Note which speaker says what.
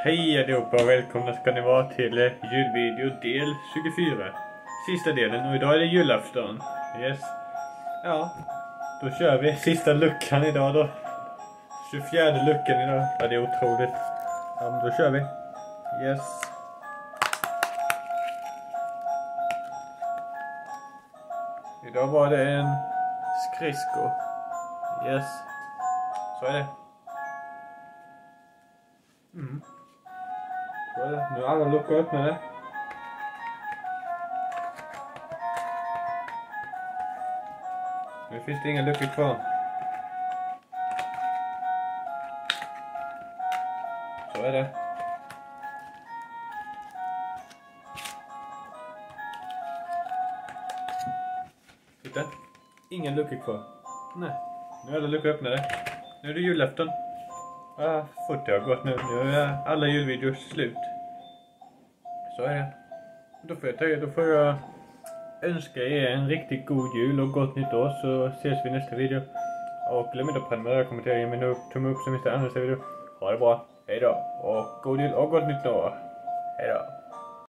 Speaker 1: Hej allihopa och välkomna ska ni vara till julvideo del 24. Sista delen, och idag är det julafton. Yes. Ja, då kör vi sista luckan idag då. 24 luckan idag. Ja, det är otroligt. Ja, men då kör vi. Yes. Idag var det en skridsko. Yes. Så är det. Så är det. Nu är alla luckor öppnade. Nu finns det inga luckor kvar. Så är det. Titta. Ingen luckor kvar. Nej. Nu är alla luckor öppnade. Nu är det julafton. Fort det har gått nu. Nu är alla julvideos slut. Så är det. Då får jag önska er en riktigt god jul och gott nytt år, så ses vi i nästa video. Och glöm inte att prenumerera, kommentera, ge mig en tumme upp som visste andra video. Ha det bra. Hej då. Och god jul och gott nytt år. Hej då.